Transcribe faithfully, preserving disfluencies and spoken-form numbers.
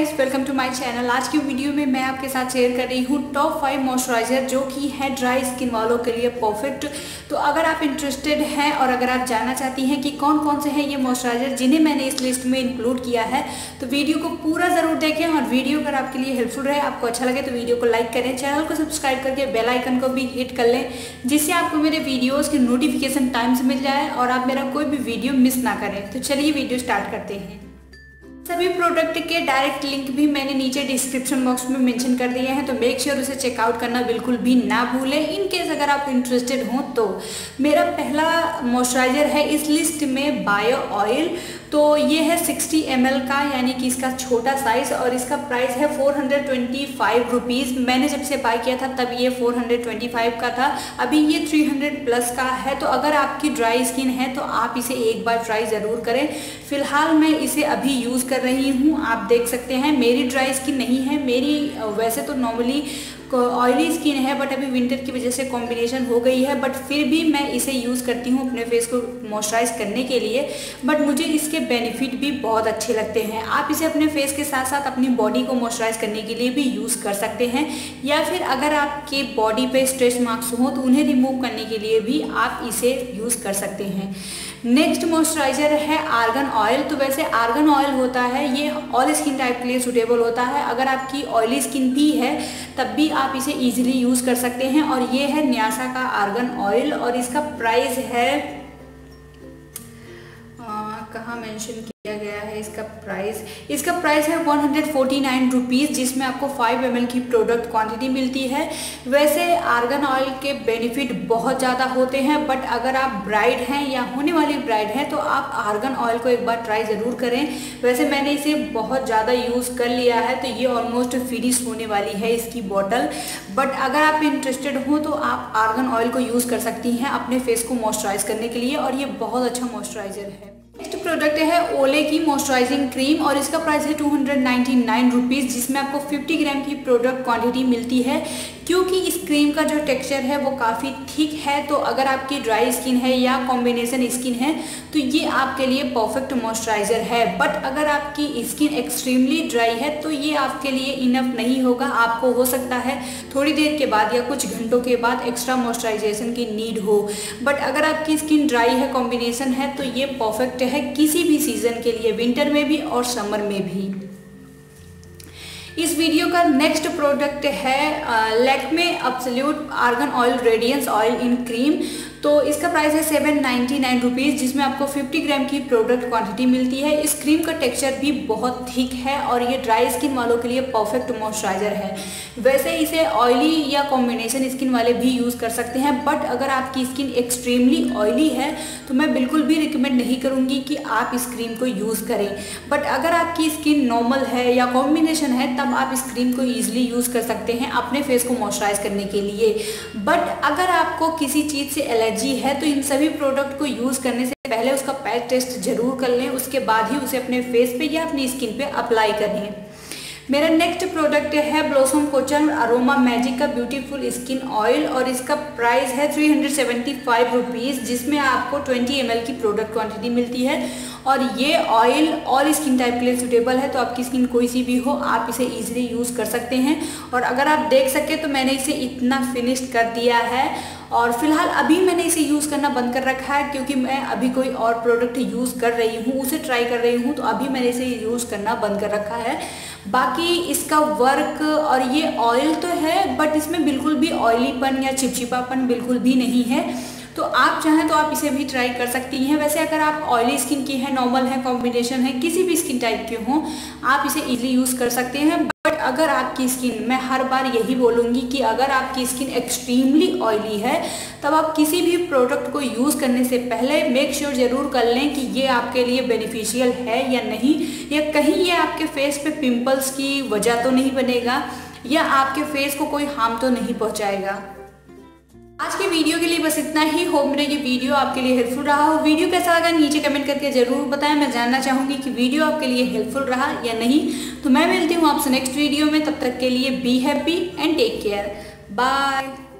Guys, welcome to my channel. आज की video में मैं आपके साथ शेयर कर रही हूँ टॉप फाइव मॉइस्चराइजर जो कि है ड्राई स्किन वालों के लिए परफेक्ट। तो अगर आप इंटरेस्टेड हैं और अगर आप जानना चाहती हैं कि कौन कौन से हैं ये मॉइस्चराइजर जिन्हें मैंने इस लिस्ट में इंक्लूड किया है, तो वीडियो को पूरा ज़रूर देखें। और वीडियो अगर आपके लिए हेल्पफुल रहे, आपको अच्छा लगे तो वीडियो को लाइक करें, चैनल को सब्सक्राइब करके बेल आइकन को भी हिट कर लें, जिससे आपको मेरे वीडियोज़ की नोटिफिकेशन टाइम से मिल जाए और आप मेरा कोई भी वीडियो मिस ना करें। तो चलिए वीडियो स्टार्ट करते हैं। सभी प्रोडक्ट के डायरेक्ट लिंक भी मैंने नीचे डिस्क्रिप्शन बॉक्स में मेंशन कर दिए हैं, तो मेक श्योर उसे चेकआउट करना बिल्कुल भी ना भूलें। इन केस अगर आप इंटरेस्टेड हों तो मेरा पहला मॉइस्चराइजर है इस लिस्ट में बायो ऑयल। तो ये है सिक्सटी एम एल का, यानी कि इसका छोटा साइज़, और इसका प्राइस है four hundred twenty five rupees. मैंने जब से बाय किया था तब ये फोर हंड्रेड ट्वेंटी फाइव का था, अभी ये थ्री हंड्रेड प्लस का है। तो अगर आपकी ड्राई स्किन है तो आप इसे एक बार ट्राई ज़रूर करें। फिलहाल मैं इसे अभी यूज़ कर रही हूँ, आप देख सकते हैं। मेरी ड्राई स्किन नहीं है, मेरी वैसे तो नॉर्मली ऑयली स्किन है, बट अभी विंटर की वजह से कॉम्बिनेशन हो गई है। बट फिर भी मैं इसे यूज़ करती हूँ अपने फेस को मॉइस्चराइज करने के लिए। बट मुझे इसके बेनिफिट भी बहुत अच्छे लगते हैं। आप इसे अपने फेस के साथ साथ अपनी बॉडी को मॉइस्चराइज करने के लिए भी यूज़ कर सकते हैं, या फिर अगर आपके बॉडी पे स्ट्रेच मार्क्स हों तो उन्हें रिमूव करने के लिए भी आप इसे यूज़ कर सकते हैं। नेक्स्ट मॉइस्चराइजर है आर्गन ऑयल। तो वैसे आर्गन ऑयल होता है, ये ऑल स्किन टाइप के लिए सूटेबल होता है। अगर आपकी ऑयली स्किन भी है तब भी आप इसे इजीली यूज़ कर सकते हैं। और ये है न्यासा का आर्गन ऑयल, और इसका प्राइस है, कहाँ मेंशन किया गया है इसका प्राइस, इसका प्राइस है one hundred forty nine rupees, जिसमें आपको फाइव एम एल की प्रोडक्ट क्वांटिटी मिलती है। वैसे आर्गन ऑयल के बेनिफिट बहुत ज़्यादा होते हैं, बट अगर आप ब्राइड हैं या होने वाली ब्राइड हैं तो आप आर्गन ऑयल को एक बार ट्राई ज़रूर करें। वैसे मैंने इसे बहुत ज़्यादा यूज़ कर लिया है, तो ये ऑलमोस्ट फिनिश होने वाली है इसकी बॉटल। बट अगर आप इंटरेस्टेड हो तो आप आर्गन ऑयल को यूज़ कर सकती हैं अपने फेस को मॉइस्चराइज करने के लिए, और ये बहुत अच्छा मॉइस्चराइजर है। नेक्स्ट प्रोडक्ट है ओले की मॉइस्चराइजिंग क्रीम, और इसका प्राइस है two hundred ninety nine rupees, जिसमें आपको फिफ्टी ग्राम की प्रोडक्ट क्वांटिटी मिलती है। क्योंकि इस क्रीम का जो टेक्सचर है वो काफ़ी थिक है, तो अगर आपकी ड्राई स्किन है या कॉम्बिनेशन स्किन है तो ये आपके लिए परफेक्ट मॉइस्चराइजर है। बट अगर आपकी स्किन एक्सट्रीमली ड्राई है तो ये आपके लिए इनफ नहीं होगा। आपको हो सकता है थोड़ी देर के बाद या कुछ घंटों के बाद एक्स्ट्रा मॉइस्चराइजेशन की नीड हो। बट अगर आपकी स्किन ड्राई है, कॉम्बिनेशन है, तो ये परफेक्ट है किसी भी सीजन के लिए, विंटर में भी और समर में भी। इस वीडियो का नेक्स्ट प्रोडक्ट है Lakme absolute argan oil radiance oil in cream. तो इसका प्राइस है सेवन नाइन्टी नाइन रुपीज़, जिसमें आपको फिफ्टी ग्राम की प्रोडक्ट क्वांटिटी मिलती है। इस क्रीम का टेक्सचर भी बहुत थिक है और ये ड्राई स्किन वालों के लिए परफेक्ट मॉइस्चराइजर है। वैसे इसे ऑयली या कॉम्बिनेशन स्किन वाले भी यूज़ कर सकते हैं, बट अगर आपकी स्किन एक्सट्रीमली ऑयली है तो मैं बिल्कुल भी रिकमेंड नहीं करूँगी कि आप इस क्रीम को यूज़ करें। बट अगर आपकी स्किन नॉर्मल है या कॉम्बिनेशन है तब आप इस क्रीम को ईजिली यूज़ कर सकते हैं अपने फेस को मॉइस्चराइज करने के लिए। बट अगर आपको किसी चीज़ से एलर्जी है तो इन सभी प्रोडक्ट को यूज़ करने से पहले उसका पैच टेस्ट जरूर कर लें, उसके बाद ही उसे अपने फेस पे या अपनी स्किन पे अप्लाई करें। मेरा नेक्स्ट प्रोडक्ट है ब्लॉसम कोचन अरोमा मैजिक का ब्यूटीफुल स्किन ऑयल, और इसका प्राइस है three hundred seventy five rupees, जिसमें आपको ट्वेंटी एम एल की प्रोडक्ट क्वांटिटी मिलती है। और ये ऑयल ऑल स्किन टाइप के लिए सूटेबल है, तो आपकी स्किन कोई सी भी हो आप इसे इजीली यूज़ कर सकते हैं। और अगर आप देख सके तो मैंने इसे इतना फिनिश्ड कर दिया है, और फिलहाल अभी मैंने इसे यूज़ करना बंद कर रखा है क्योंकि मैं अभी कोई और प्रोडक्ट यूज़ कर रही हूँ, उसे ट्राई कर रही हूँ, तो अभी मैंने इसे यूज़ करना बंद कर रखा है। बाकी इसका वर्क और ये ऑयल तो है, बट इसमें बिल्कुल भी ऑयलीपन या चिपचिपापन बिल्कुल भी नहीं है। तो आप चाहें तो आप इसे भी ट्राई कर सकती हैं। वैसे अगर आप ऑयली स्किन की है, नॉर्मल है, कॉम्बिनेशन है, किसी भी स्किन टाइप के हों, आप इसे इजीली यूज़ कर सकते हैं। बट अगर आपकी स्किन, मैं हर बार यही बोलूँगी कि अगर आपकी स्किन एक्सट्रीमली ऑयली है तब आप किसी भी प्रोडक्ट को यूज़ करने से पहले मेक श्योर ज़रूर कर लें कि ये आपके लिए बेनिफिशियल है या नहीं, या कहीं ये आपके फेस पे पिंपल्स की वजह तो नहीं बनेगा, या आपके फेस को कोई हार्म तो नहीं पहुँचाएगा। आज की वीडियो के लिए बस इतना ही। होप मेरा ये वीडियो आपके लिए हेल्पफुल रहा हो। वीडियो कैसा लगा नीचे कमेंट करके जरूर बताएं, मैं जानना चाहूँगी कि वीडियो आपके लिए हेल्पफुल रहा या नहीं। तो मैं मिलती हूँ आपसे नेक्स्ट वीडियो में, तब तक के लिए be happy and take care, bye.